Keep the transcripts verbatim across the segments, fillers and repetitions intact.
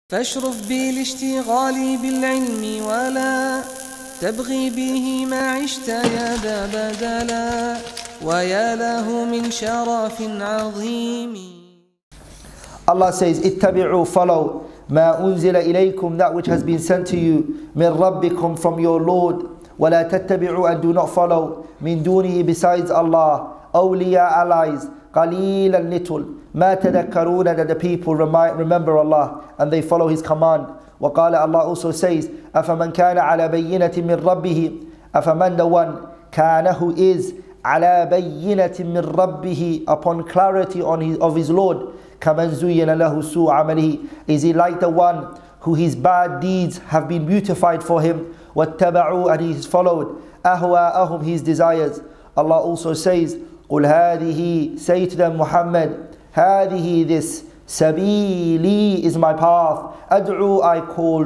فاشرف بالاشتغال بالعلم ولا تبغي به ما عشت يا ذا بدلا ويا له من شرف عظيم. Allah says, اتبعوا, follow ما أنزل إليكم, that which has been sent to you, من ربكم, from your Lord, ولا تتبعوا, and do not follow, من دونه, besides Allah, أولياء, allies, قليلا, little, ما تذكرون, that the people remind, remember Allah and they follow His command. وقال, Allah also says, أفمن كان على بينة من ربه, أفمن, the one, كان, who is, على بينة من ربه, upon clarity on his, of his Lord, كمن زين له سوء عمله, is he like the one who his bad deeds have been beautified for him, واتبعوا, and he has followed, أهواءهم, his desires. Allah also says, قل هذه, say to them, Muhammad, هذه, this, sabili, is my path, أدعو, I call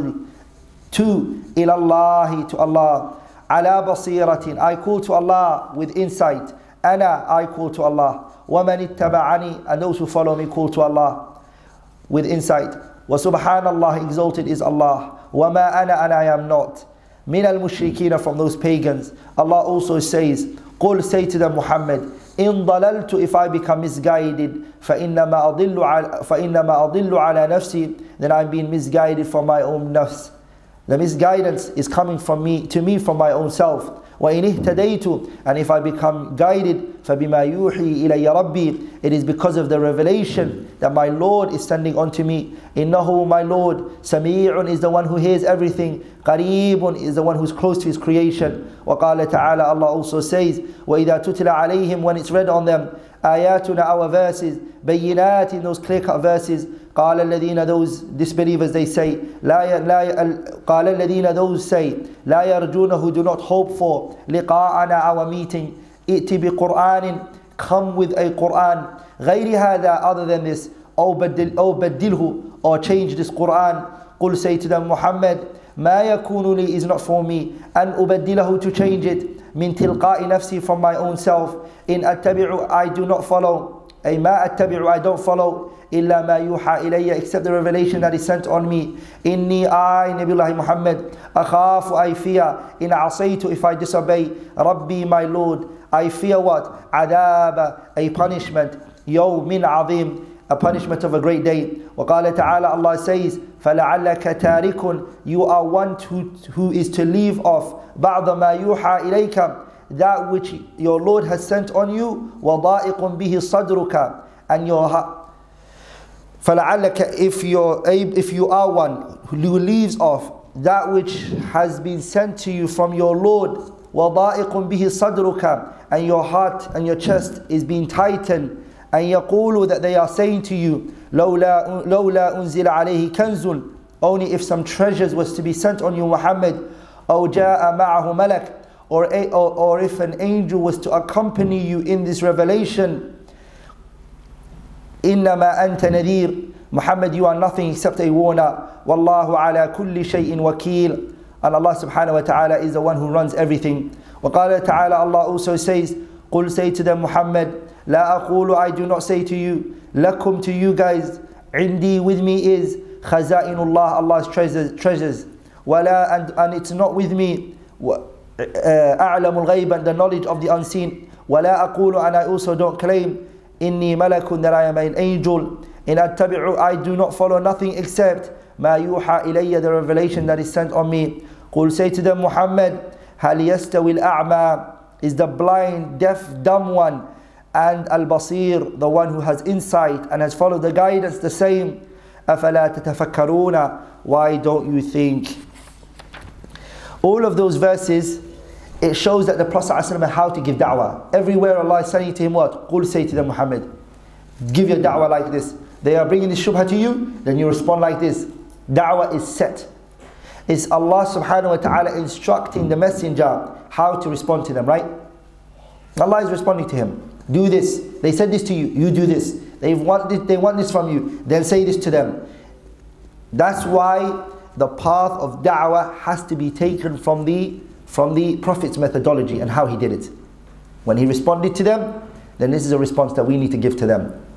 to, إلى الله, to Allah, على بصيرة, I call to Allah with insight, أنا, I call to Allah, ومن اتبعني, and those who follow me call to Allah with insight. وسبحان الله, exalted is Allah, وما أنا, and I am not, من المشركين, from those pagans. Allah also says, قل, say to them, Muhammad, إن ضللت, if I become misguided, فإنما أضل على فإنما أضل على نفسي, then I'm being misguided from my own nafs. The misguidance is coming from me, to me, from my own self. وإن اهتديت, and if I become guided, فبما يوحي إلي ربي, it is because of the revelation that my Lord is sending unto me. إنه, my Lord, سميع, is the one who hears everything, قريب, is the one who is close to His creation. وقال تعالى, Allah also says, وإذا تتلى عليهم, when it's read on them, آياتنا, our verses, بينات, in those clear-cut verses, قال الذين, those disbelievers, they say, لا لا قال الذين, those say, لا يرجون, who do not hope for, لقاءنا, our meeting, ائت بقرآن, come with a Quran, غير هذا, other than this, أو بدل أو بدله, or change this Quran. قل, say to them, Muhammad, ما يكون لي, is not for me, أن أبدله, to change it, من تلقاء نفسي, from my own self, إن أتبع, I do not follow, أي ما أتبع, I don't follow, إلا ما يوحى إلي, except the revelation that is sent on me. إني, I, Nabiullah Muhammad, أخاف, I fear, إن عصيت, if I disobey, ربي, my Lord, I fear what? عذاب, a punishment, يوم عظيم, a punishment of a great day. وقال تعالى, Allah says, فلعلك تارك, you are one who, who is to leave off, بعض ما يوحى إليك, that which your Lord has sent on you, وضائق به صدرك, and your heart. فلعلك, if you're if you are one who leaves off that which has been sent to you from your Lord, وضائق به صدرك, and your heart and your chest is being tightened, and يقولوا, that they are saying to you, لولا لولا أنزل عليه كنز, only if some treasures was to be sent on you, Muhammad, أو جاء معه ملك, or, a, or, or if an angel was to accompany you in this revelation. إنما أنت نذير, Muhammad, you are nothing except a warner. والله على كل شيء وكيل, and Allah subhanahu wa ta'ala is the one who runs everything. وقال تعالى, Allah also says, قل, say to them, Muhammad, لا أقول, I do not say to you, لكم, to you guys, عندي, with me is, خزائن الله, Allah's treasures, treasures, ولا, and, and it's not with me, أعلم الغيب, the knowledge of the unseen, ولا أقول, and I also don't claim, إني ملك, that I am an angel, إن أتبع, I do not follow nothing except ما يوحى إلي, the revelation that is sent on me. قل, say to them, Muhammad, هل يستوي الأعمى, is the blind, deaf, dumb one, and al-basir, the one who has insight and has followed the guidance, the same? أفلا تتفكرون, why don't you think? All of those verses, it shows that the Prophet ﷺ how to give da'wah. Everywhere Allah is saying to him what? قل, say to them, Muhammad, give your da'wah like this. They are bringing this shubha to you, then you respond like this. Da'wah is set. It's Allah subhanahu wa ta'ala instructing the messenger how to respond to them, right? Allah is responding to him. Do this. They said this to you, you do this. They want this, they want this from you, then say this to them. That's why the path of da'wah has to be taken from the from the Prophet's methodology and how he did it. When he responded to them, then this is a response that we need to give to them.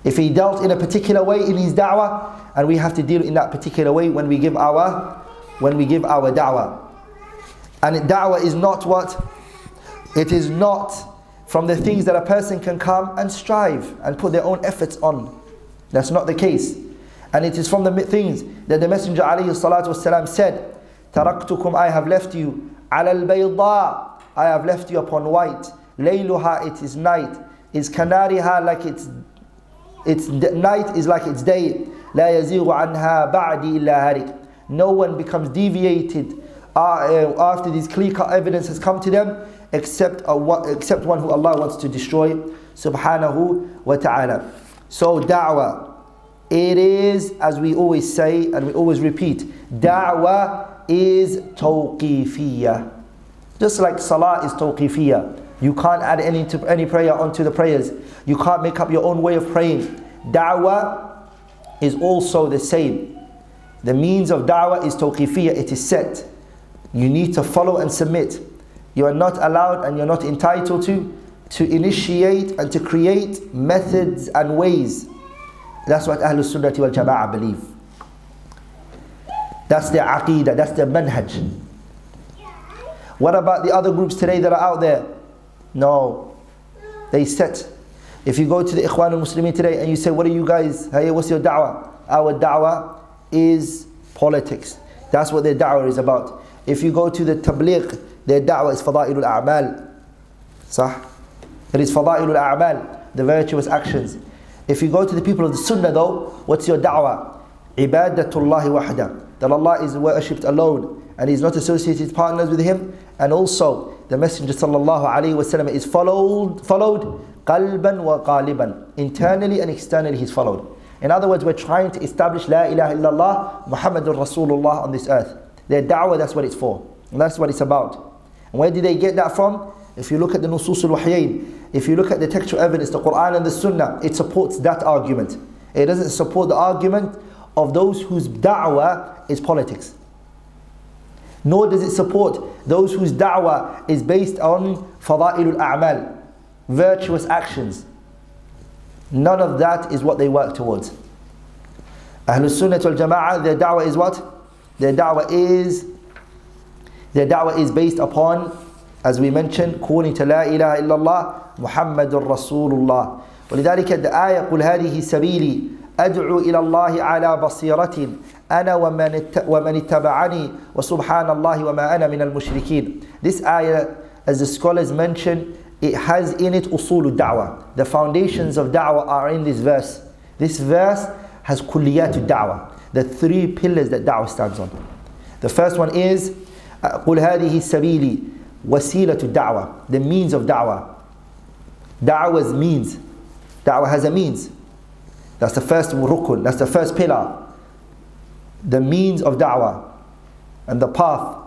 If he dealt in a particular way in his da'wah, and we have to deal in that particular way when we give our when we give our da'wah. And da'wah is not what? It is not from the things that a person can come and strive and put their own efforts on. That's not the case. And it is from the things that the Messenger alayhi salatu wasalam said, "Taraktukum, I have left you, ala al-bayda, I have left you upon white, layluha, it is night, is kanariha, like it's its night is like its day, la yazighu anha ba'di illa harik." No one becomes deviated uh, after this clear-cut evidence has come to them, except uh, except one who Allah wants to destroy, subhanahu wa ta'ala. So da'wah, it is, as we always say and we always repeat, da'wah is tawqifiyya. Just like salah is tawqifiyya. You can't add any, to, any prayer onto the prayers. You can't make up your own way of praying. Da'wah is also the same. The means of da'wah is tawqifiyya, it is set. You need to follow and submit. You are not allowed and you're not entitled to to initiate and to create methods and ways. That's what Ahlul Sunnah wal Jama'ah believe. That's their aqeedah, that's their manhaj. What about the other groups today that are out there? No, they set. If you go to the Ikhwan al-Muslimin today and you say, what are you guys, hey, what's your da'wah? Our da'wah is politics. That's what their da'wah is about. If you go to the Tabligh, their da'wah is fada'ilul a'mal. Sah? It is fada'ilul a'mal, the virtuous actions. If you go to the people of the Sunnah though, what's your da'wah? Ibadatullahi wahda. That Allah is worshipped alone and He's not associated partners with Him. And also, the Messenger sallallahu alayhi wa sallam is followed, followed qalban wa qaliban. Internally and externally He's followed. In other words, we're trying to establish La ilaha illallah Muhammadur Rasulullah on this earth. Their da'wah, that's what it's for. And that's what it's about. And where did they get that from? If you look at the Nusus al-Wahyayn, if you look at the textual evidence, the Quran and the Sunnah, it supports that argument. It doesn't support the argument of those whose da'wah is politics. Nor does it support those whose da'wah is based on fada'ilul a'mal, virtuous actions. None of that is what they work towards. Ahlul Sunnah wal Jama'ah, their da'wah is what? Their da'wah is Their da'wah is based upon, as we mentioned, calling to La ilaha illallah Muhammadur Rasulullah. ولذلك the ayah قل هذه سبيلي أدعو إلى الله على بصيرة أنا ومن اتبعني وسبحان الله وما أنا من المشركين. This ayah, as the scholars mention, it has in it usul da'wah. The foundations of da'wah are in this verse. This verse has kulliyat da'wah, the three pillars that da'wah stands on. The first one is قل هذه سبيلي وسيلة الدعوة, the means of da'wah. Da'wah's means. Da'wah has a means. That's the first rukun, that's the first pillar. The means of da'wah and the path.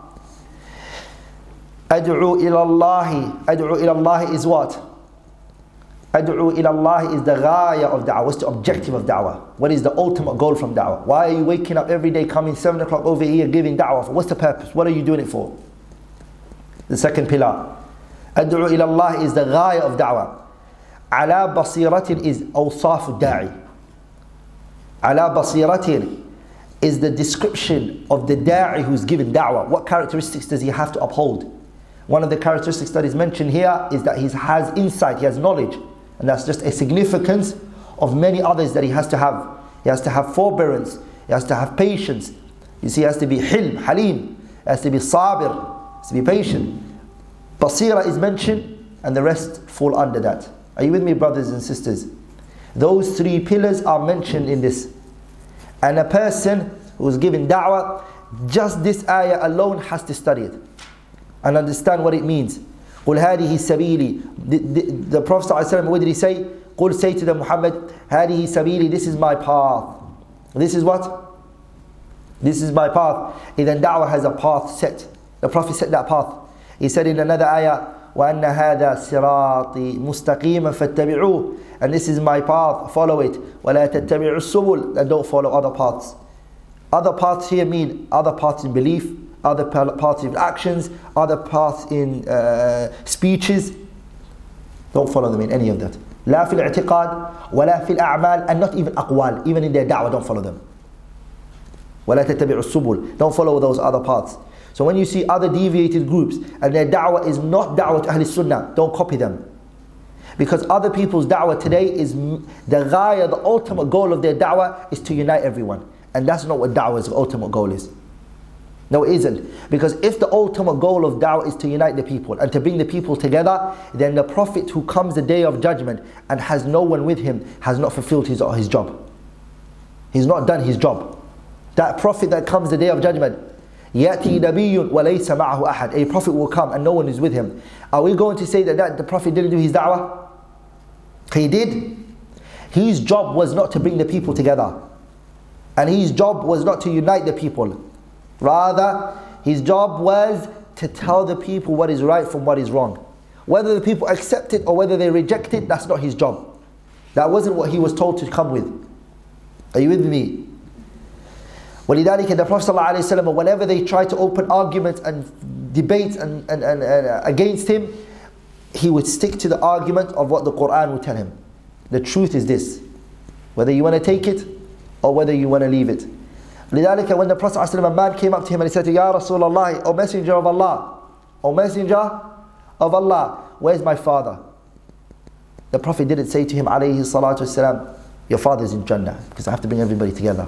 أدعو إلى الله. أدعو إلى الله is what? أدعو إلى الله is the ghaya of da'wah. What's the objective of da'wah? What is the ultimate goal from da'wah? Why are you waking up every day, coming seven o'clock over here, giving da'wah? What's the purpose? What are you doing it for? The second pillar. أدعو إلى الله is the ghaya of da'wah. على بصيرة is أوصاف الداعي. على بصيرة is the description of the da'i who's given da'wah. What characteristics does he have to uphold? One of the characteristics that is mentioned here is that he has insight, he has knowledge. And that's just a significance of many others that he has to have. He has to have forbearance, he has to have patience. You see, he has to be hilm, halim, he has to be sabir, he has to be patient. Basira is mentioned and the rest fall under that. Are you with me, brothers and sisters? Those three pillars are mentioned in this. And a person who is given da'wah, just this ayah alone has to study it and understand what it means. قُلْ هَذِهِ سَبِيلِي. The, the, the Prophet ﷺ, what did he say? قُلْ, say to them, Muhammad, هَذِهِ سَبِيلِي, this is my path. This is what? This is my path. And then da'wah has a path set. The Prophet set that path. He said in another ayah, وَأَنَّ هَذَا صِرَاطِي مُسْتَقِيمًا فَاتَّبِعُوهُ. And this is my path, follow it. وَلَا تَتَّبِعُوا السُّبُلَ. And don't follow other paths. Other paths here mean other paths in belief, other paths in actions, other paths in uh, speeches. Don't follow them in any of that. لا في الاعتقاد ولا في الأعمال, and not even أقوال. Even in their da'wah, don't follow them. ولا تتبعوا السبل. Don't follow those other paths. So when you see other deviated groups and their da'wah is not da'wah to Ahl Sunnah, don't copy them. Because other people's da'wah today is the ghaya, the ultimate goal of their da'wah is to unite everyone. And that's not what da'wah's ultimate goal is. No, it isn't. Because if the ultimate goal of da'wah is to unite the people and to bring the people together, then the Prophet who comes the day of judgment and has no one with him has not fulfilled his, his job. He's not done his job. That Prophet that comes the day of judgment, يَأْتِي نَبِيٌّ وَلَيْسَ مَعَهُ أَحَدٌ, a Prophet will come and no one is with him. Are we going to say that, that the Prophet didn't do his da'wah? He did. His job was not to bring the people together. And his job was not to unite the people. Rather, his job was to tell the people what is right from what is wrong. Whether the people accept it or whether they reject it, that's not his job. That wasn't what he was told to come with. Are you with me? وَلِذَلِكَ the Prophet ﷺ, whenever they tried to open arguments and debates and, and, and, and against him, he would stick to the argument of what the Quran would tell him. The truth is this. Whether you want to take it or whether you want to leave it. لذلك when the Prophet ﷺ, a man came up to him and he said, Ya Rasulullah, O Messenger of Allah, O Messenger of Allah, where's my father? The Prophet didn't say to him, alayhi salatu wasalam, your father's in Jannah, because I have to bring everybody together.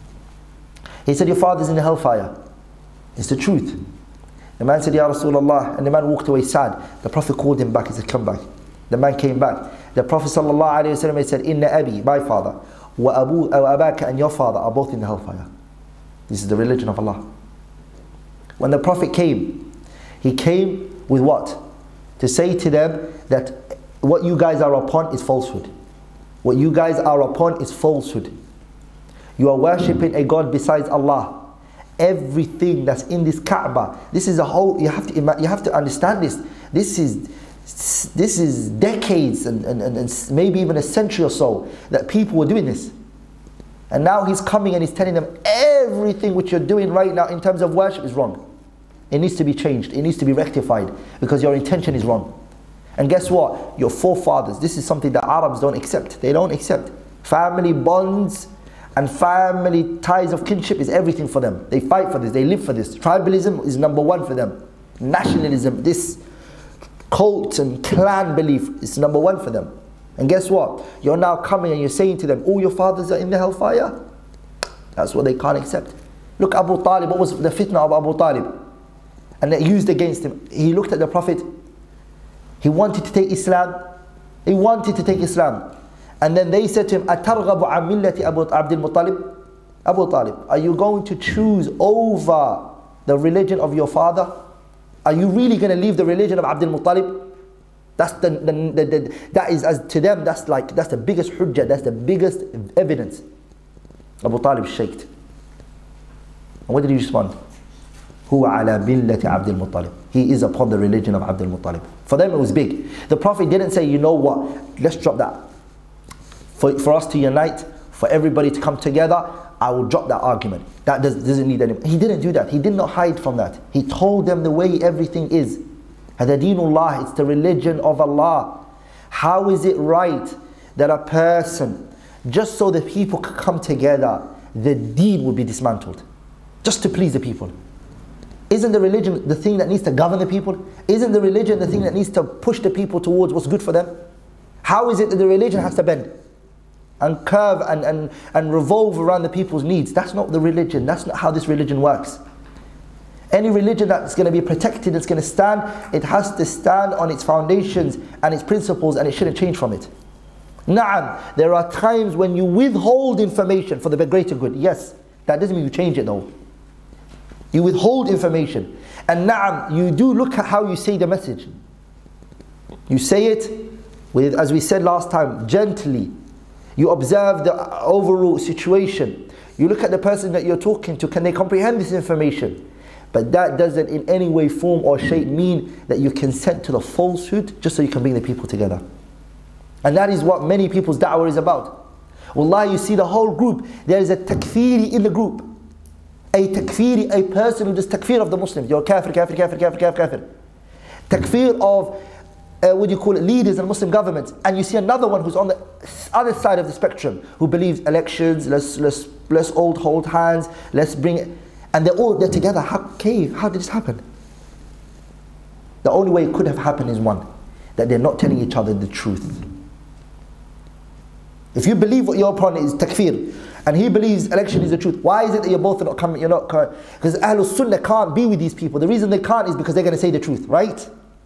He said, your father's in the hellfire. It's the truth. The man said, Ya Rasulullah, and the man walked away sad. The Prophet called him back, he said, come back. The man came back. The Prophet sallallahu alayhi wa sallam said, Inna abi, my father, wa abu, wa abaka, and your father are both in the hellfire. This is the religion of Allah. When the Prophet came, he came with what? To say to them that what you guys are upon is falsehood. What you guys are upon is falsehood. You are worshipping a God besides Allah. Everything that's in this Kaaba, this is a whole, you have to, you have to understand this. This is, this is decades and, and, and maybe even a century or so that people were doing this. And now he's coming and he's telling them everything which you're doing right now in terms of worship is wrong. It needs to be changed. It needs to be rectified because your intention is wrong. And guess what? Your forefathers, this is something that Arabs don't accept. They don't accept. Family bonds and family ties of kinship is everything for them. They fight for this. They live for this. Tribalism is number one for them. Nationalism, this cult and clan belief is number one for them. And guess what? You're now coming and you're saying to them, all your fathers are in the hellfire? That's what they can't accept. Look, Abu Talib, what was the fitna of Abu Talib? And they used against him. He looked at the Prophet. He wanted to take Islam. He wanted to take Islam. And then they said to him, أَتَرْغَبُ عَنْ مِلَّةِ أَبُو عَبْدِ الْمُطَّلِبِ Abu Talib, are you going to choose over the religion of your father? Are you really going to leave the religion of Abdul Muttalib? That's the, the, the, the that is, as to them, that's like that's the biggest hujjah, that's the biggest evidence. Abu Talib shaked. And what did he respond? هُوَ عَلَى مِلَّةِ عَبْدِ الْمُطَّلِبِ He is upon the religion of Abdul Muttalib. For them it was big. The Prophet didn't say, you know what, let's drop that. For, for us to unite, for everybody to come together, I will drop that argument. That does, doesn't need any. He didn't do that. He did not hide from that. He told them the way everything is. هذا دين الله, it's the religion of Allah. How is it right that a person, just so the people could come together, the deed would be dismantled? Just to please the people. Isn't the religion the thing that needs to govern the people? Isn't the religion the thing that needs to push the people towards what's good for them? How is it that the religion has to bend and curve and, and, and revolve around the people's needs? That's not the religion. That's not how this religion works. Any religion that's going to be protected, that's going to stand, it has to stand on its foundations and its principles, and it shouldn't change from it. Na'am, there are times when you withhold information for the greater good. Yes, that doesn't mean you change it though. You withhold information. And na'am, you do look at how you say the message. You say it with, as we said last time, gently. You observe the overall situation. You look at the person that you're talking to, can they comprehend this information? But that doesn't in any way, form or shape mean that you consent to the falsehood just so you can bring the people together. And that is what many people's da'wah is about. Wallahi, you see the whole group, there is a takfiri in the group. A takfiri, a person who does takfir of the Muslims. You're kafir, kafir, kafir, kafir, kafir, kafir. Takfir of uh, what do you call it, leaders in Muslim governments, and you see another one who's on the other side of the spectrum, who believes elections, let's let's let's all hold hands, let's bring it, and they're all they're together. How, okay, how did this happen? The only way it could have happened is one, that they're not telling each other the truth. If you believe what your opponent is takfir, and he believes election is the truth, why is it that you're both not coming, you're not, because Ahlul Sunnah can't be with these people. The reason they can't is because they're going to say the truth, right?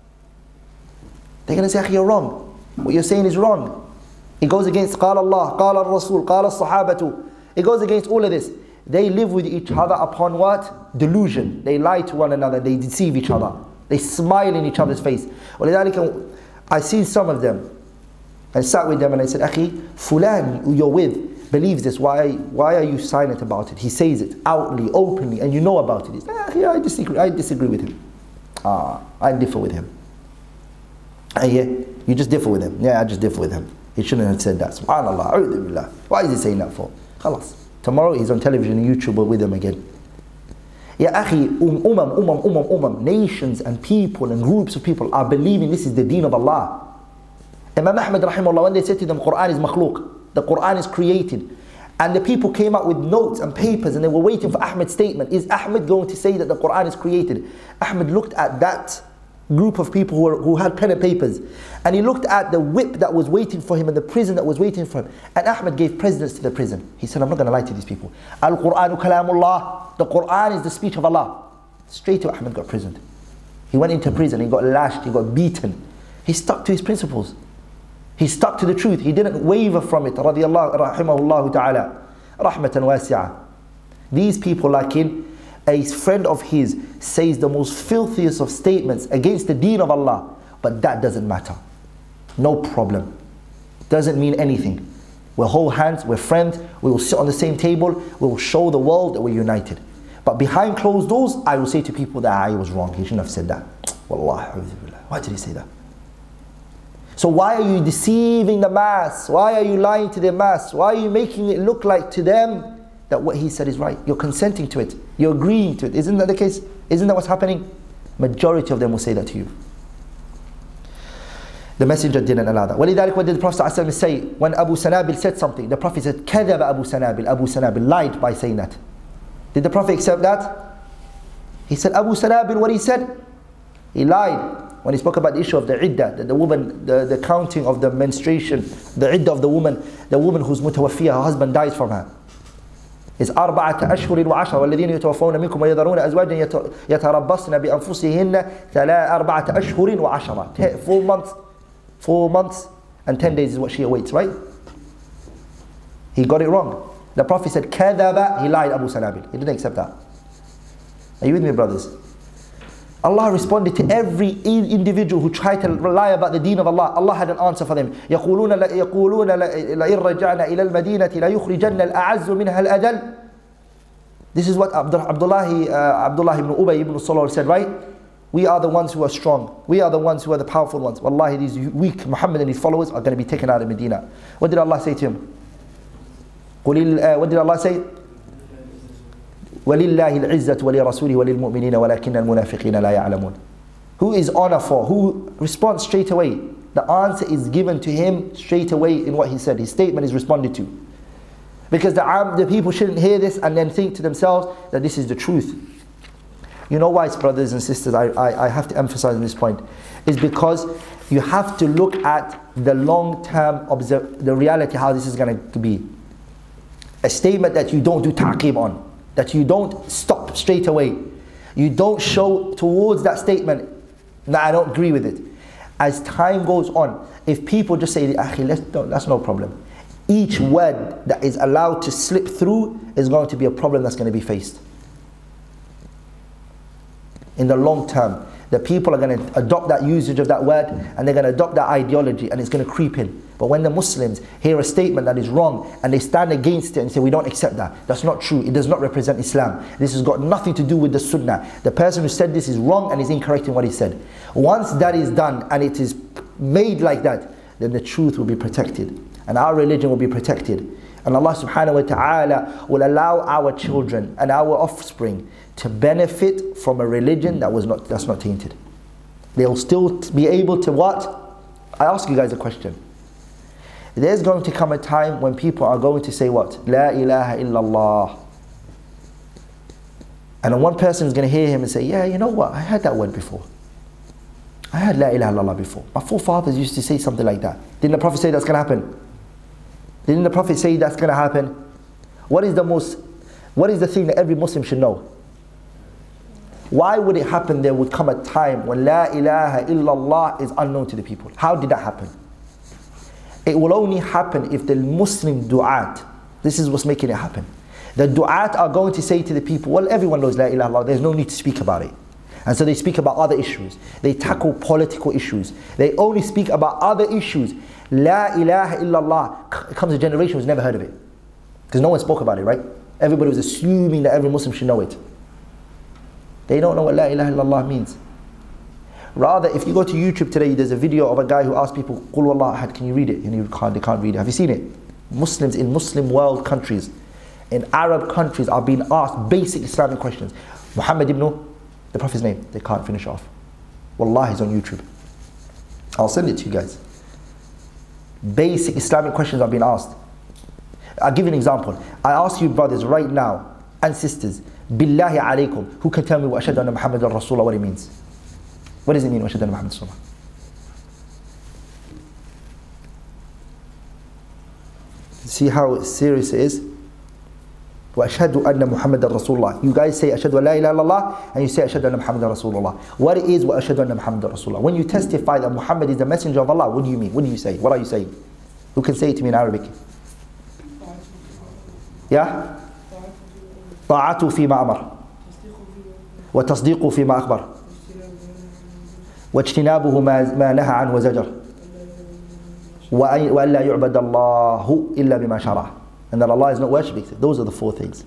They're going to say, you're wrong. What you're saying is wrong. It goes against قال Allah, قال الرسول, قال الصحابة. It goes against all of this. They live with each other upon what? Delusion. They lie to one another, they deceive each other. They smile in each other's face. I see some of them. I sat with them and I said, Akhi, Fulan, who you're with, believes this. Why, why are you silent about it? He says it outly, openly, and you know about it. He said, ah, yeah, I disagree. I disagree with him. Ah, I differ with him. Ah, yeah, you just differ with him. Yeah, I just differ with him. He shouldn't have said that. Subhanallah, a'udhu billah. Why is he saying that for? Khalas. Tomorrow he's on television and YouTube with him again. Ya akhi, um, umam, umam, umam, umam. Nations and people and groups of people are believing this is the deen of Allah. Imam Ahmad rahimahullah, when they said to them, Quran is makhluk, the Quran is created, and the people came out with notes and papers and they were waiting for Ahmad's statement. Is Ahmad going to say that the Quran is created? Ahmad looked at that group of people who, were, who had pen and papers, and he looked at the whip that was waiting for him and the prison that was waiting for him, and Ahmad gave precedence to the prison. He said, I'm not going to lie to these people. Al-Quranu kalamullah, the Quran is the speech of Allah. Straight to Ahmad got imprisoned. He went into prison, he got lashed, he got beaten. He stuck to his principles. He stuck to the truth. He didn't waver from it. Radiyallahu rahimahullah ta'ala. Rahmatan wasi'ah. These people, like him, a friend of his says the most filthiest of statements against the deen of Allah, but that doesn't matter. No problem. Doesn't mean anything. We'll hold hands, we're friends, we will sit on the same table, we will show the world that we're united. But behind closed doors, I will say to people that I was wrong. He shouldn't have said that. Wallahi, why did he say that? So why are you deceiving the mass? Why are you lying to the mass? Why are you making it look like to them that what he said is right? You're consenting to it. You're agreeing to it. Isn't that the case? Isn't that what's happening? Majority of them will say that to you. The Messenger didn't allow that. وَلِذَلِكَ what did the Prophet ﷺ say? When Abu Sanabil said something, the Prophet said, كَذَبَ Abu Sanabil. Abu Sanabil lied by saying that. Did the Prophet accept that? He said, Abu Sanabil, what he said? He lied. When he spoke about the issue of the iddah, that the woman, the, the counting of the menstruation, the iddah of the woman, the woman who's mutawafiyah, her husband dies from her. It's أربعة أشهر وعشرة والذين يتوفون منكم ويذرون أزواجا يتربصن بأنفسهن ثلاث أربعة أشهر وعشرة. Four months, four months and ten days is what she awaits, right? He got it wrong. The Prophet said كذب, he lied, Abu Sanabil. He didn't accept that. Are you with me, brothers? Allah responded to every individual who tried to lie about the deen of Allah. Allah had an answer for them. يقولون يقولون لئن رجعنا إلى المدينة ليخرجن الأعز منها الأذل. This is what Abdullah, uh, Abdullah ibn Ubay ibn Salul said, right? We are the ones who are strong. We are the ones who are the powerful ones. Wallahi, these weak Muhammad and his followers are going to be taken out of Medina. What did Allah say to him? What did Allah say? وَلِلَّهِ الْعِزَّةُ وَلِرَسُولِهِ وَلِلْمُؤْمِنِينَ وَلَكِنَّ الْمُنَافِقِينَ لَا يَعْلَمُونَ. Who is honor for? Who responds straight away? The answer is given to him straight away in what he said. His statement is responded to. Because the, the people shouldn't hear this and then think to themselves that this is the truth. You know why, brothers and sisters, I, I, I have to emphasize on this point, is because you have to look at the long-term, observe the reality, how this is going to be. A statement that you don't do ta'qib on, that you don't stop straight away. You don't show towards that statement, no, I don't agree with it. As time goes on, if people just say, Akhi, let's, no, that's no problem. Each word that is allowed to slip through is going to be a problem that's going to be faced. In the long term, the people are going to adopt that usage of that word and they're going to adopt that ideology and it's going to creep in. But when the Muslims hear a statement that is wrong and they stand against it and say, we don't accept that, that's not true, it does not represent Islam, this has got nothing to do with the Sunnah, the person who said this is wrong and is incorrect in what he said. Once that is done and it is made like that, then the truth will be protected and our religion will be protected. And Allah subhanahu wa ta'ala will allow our children and our offspring to benefit from a religion that was not, that's not tainted. They'll still be able to what? I ask you guys a question. There's going to come a time when people are going to say what? La ilaha illallah. And then one person is going to hear him and say, yeah, you know what? I heard that word before. I heard La ilaha illallah before. My forefathers used to say something like that. Didn't the Prophet say that's going to happen? Didn't the Prophet say that's going to happen? What is the most, what is the thing that every Muslim should know? Why would it happen there would come a time when La ilaha illallah is unknown to the people? How did that happen? It will only happen if the Muslim du'at, this is what's making it happen. The du'at are going to say to the people, well, everyone knows La ilaha illallah, there's no need to speak about it. And so they speak about other issues. They tackle political issues. They only speak about other issues. La ilaha illallah, it comes a generation who's never heard of it. Because no one spoke about it, right? Everybody was assuming that every Muslim should know it. They don't know what La ilaha illallah means. Rather, if you go to YouTube today, there's a video of a guy who asks people, Qul wallahu ahad, can you read it? And you can't, they can't read it. Have you seen it? Muslims in Muslim world countries, in Arab countries, are being asked basic Islamic questions. Muhammad ibn, the Prophet's name, they can't finish off. Wallahi, it's on YouTube. I'll send it to you guys. Basic Islamic questions are being asked. I'll give you an example. I ask you brothers right now, and sisters, Billahi alaykum, who can tell me what ashhadu anna Muhammadan Rasulullah, what it means? What does it mean, ashhadu anna Muhammadan Rasulullah? See how serious it is? Wa ashhadu anna Muhammadan Rasulullah. You guys say ashhadu an la ilaha illallah, and you say ashhadu anna Muhammadan Rasulullah. What it is wa ashhadu anna Muhammadan Rasulullah? When you testify that Muhammad is the messenger of Allah, what do you mean? What do you say? What are you saying? Who can say it to me in Arabic? Yeah? طاعته فيما أمر وتصديقه فيما أخبر واجتنابه ما نهى عنه وزجر وأن لا يعبد الله إلا بما شرع, and that Allah is not worshipped. Those are the four things.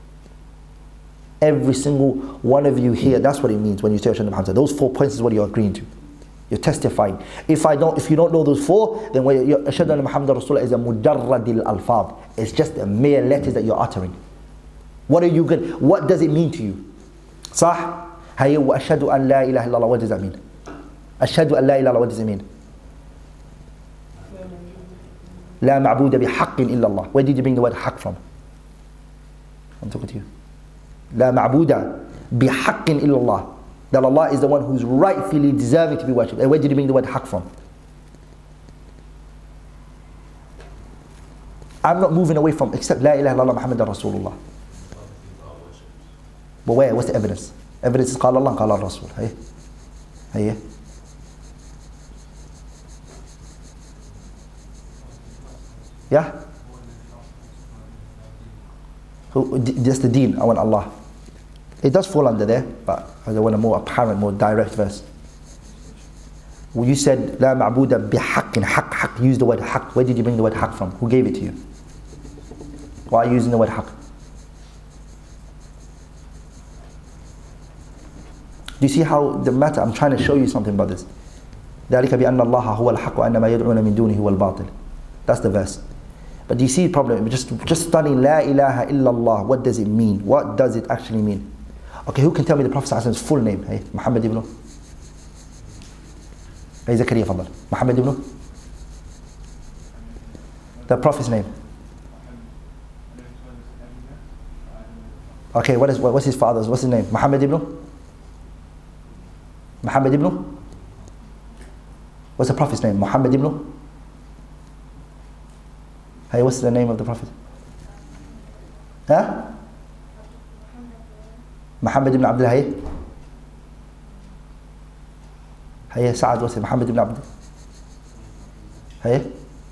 Every single one of you here, that's what it means when you say Ashhadu anna Muhammadan. Those four points is what you're agreeing to. You're testifying. If I don't, if you don't know those four, then Ashhadu anna Muhammadan Rasulullah is a mujarradil alfaz. It's just a mere letters that you're uttering. What are you going? What does it mean to you? صح? هي وأشهد أن لا إله إلا الله. What does that mean? أشهد أن لا إله إلا الله. What does it mean? لا معبود بحق إلا الله. Where did you bring the word حق from? I'm talking to you. لا معبود بحق إلا الله. That Allah is the one who's rightfully deserving to be worshipped. And where did you bring the word حق from? I'm not moving away from except لا إله إلا الله محمد رسول الله. But where? What's the evidence? Evidence is قال الله قال الرسول. Hey, hey. Yeah. Who? That's the deen. I want Allah. It does fall under there, but I want a more apparent, more direct verse. Well, you said لا معبود بحق. حق, حق. Use the word حق. Where did you bring the word حق from? Who gave it to you? Why are you using the word حق? Do you see how the matter? I'm trying to show you something, brothers. ذلك بأن الله هو الحق وأن ما يدعون من دونه هو الباطل. That's the verse. But do you see the problem? Just, just studying La ilaha illallah. What does it mean? What does it actually mean? Okay, who can tell me the Prophet's full name? Hey, Muhammad ibn. Hey, Zakaria, fadal. Muhammad ibn. The Prophet's name. Okay, what is what's his father's? What's his name? Muhammad ibn. Muhammad ibn? What's the Prophet's name? Muhammad ibn? Hey, what's the name of the Prophet? Huh? Muhammad ibn Abdullah. Hey? Hey, Sa'ad, what's it? Muhammad ibn Abdullah. Hey?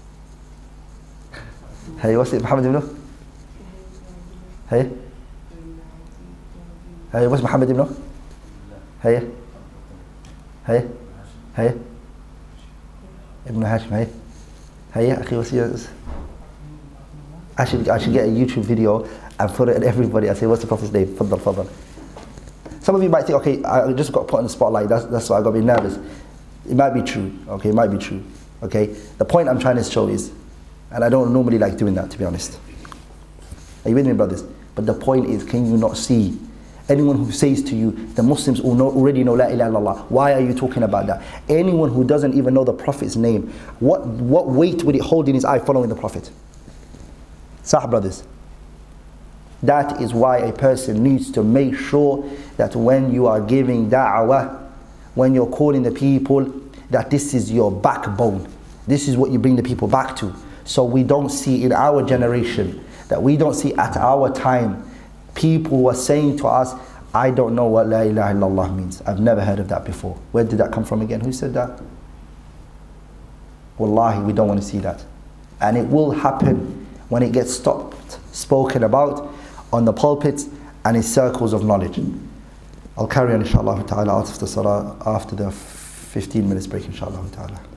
Hey, what's it? Muhammad ibn? Hey? Hey, what's Muhammad ibn? Hey? Hey? Hey? Ibn Hashim, hey? Hey, akhi, what's yours? I should, I should get a YouTube video and put it in everybody. I say, what's the Prophet's name? Faddal, faddal. Some of you might think, okay, I just got put in the spotlight, that's, that's why I got to be nervous. It might be true, okay, it might be true, okay? The point I'm trying to show is, and I don't normally like doing that, to be honest. Are you with me, brothers? But the point is, can you not see Anyone who says to you, the Muslims all know, already know La ilaha illallah, why are you talking about that? Anyone who doesn't even know the Prophet's name, what, what weight would it hold in his eye following the Prophet? Sah brothers. That is why a person needs to make sure that when you are giving da'wah, when you're calling the people, that this is your backbone. This is what you bring the people back to. So we don't see in our generation, that we don't see at our time, people who are saying to us, I don't know what La ilaha illallah means. I've never heard of that before. Where did that come from again? Who said that? Wallahi, we don't want to see that. And it will happen when it gets stopped, spoken about on the pulpits and in circles of knowledge. I'll carry on inshallah ta'ala after the salah, after the fifteen minutes break inshallah ta'ala.